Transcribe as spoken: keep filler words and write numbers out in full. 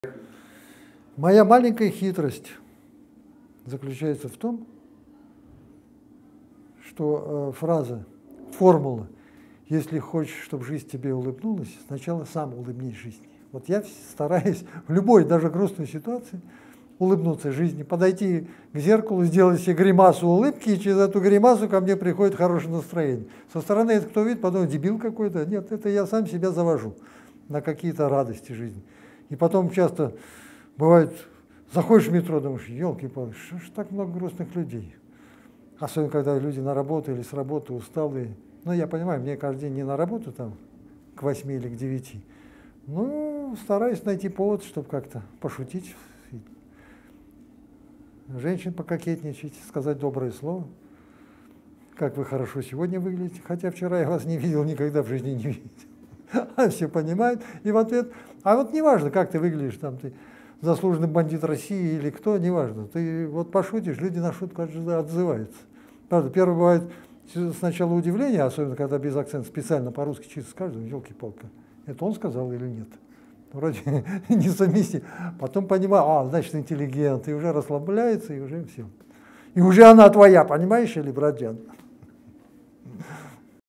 Моя маленькая хитрость заключается в том, что э, фраза, формула «если хочешь, чтобы жизнь тебе улыбнулась, сначала сам улыбнись жизни». Вот я стараюсь в любой, даже грустной ситуации улыбнуться жизни, подойти к зеркалу, сделать себе гримасу улыбки, и через эту гримасу ко мне приходит хорошее настроение. Со стороны это кто видит, подумает, дебил какой-то. Нет, это я сам себя завожу на какие-то радости жизни. И потом часто бывает, заходишь в метро, думаешь, елки-палки, что ж так много грустных людей. Особенно, когда люди на работу или с работы усталые. Ну, я понимаю, мне каждый день не на работу там к восьми или к девяти. Ну, стараюсь найти повод, чтобы как-то пошутить, женщин пококетничать, сказать доброе слово. Как вы хорошо сегодня выглядите, хотя вчера я вас не видел, никогда в жизни не видел. А все понимают, и в ответ, а вот неважно, как ты выглядишь, там ты заслуженный бандит России или кто, неважно. Ты вот пошутишь, люди на шутку отзываются. Правда, первое бывает сначала удивление, особенно когда без акцента специально по-русски чисто скажут, елки-палки, это он сказал или нет? Вроде не совместим. Потом понимаю, а, значит, интеллигент, и уже расслабляется, и уже все. И уже она твоя, понимаешь, или, братья?